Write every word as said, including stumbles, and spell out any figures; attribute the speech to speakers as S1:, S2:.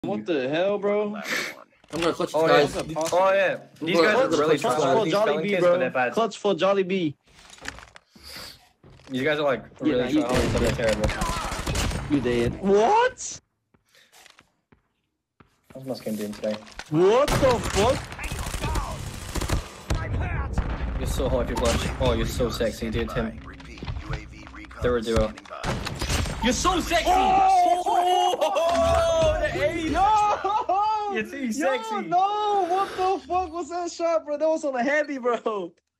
S1: What the hell, bro?
S2: I'm gonna clutch
S3: Oh,
S2: guys.
S3: yeah. Oh yeah, these
S2: Bro,
S3: guys are
S2: clutch
S3: really
S2: for
S3: trying
S1: for
S3: these
S1: Jolly
S3: spelling
S1: B,
S3: kids, but they're
S1: bro.
S3: bad.
S1: Clutch for Jolly B.
S3: These guys are like
S1: Yeah,
S3: really
S1: nah, you
S3: trying,
S1: did.
S3: but they're terrible.
S1: You dead. What?
S3: How's my skin doing today?
S1: What the fuck?
S3: You're so hot if you clutch. Oh, you're so sexy, dude, Tim. They're a duo. You're so sexy! Oh, oh, the ace!
S1: Yo!
S3: You're too
S1: Yo,
S3: sexy.
S1: no! What the fuck was that shot, bro? That was on a heavy, bro.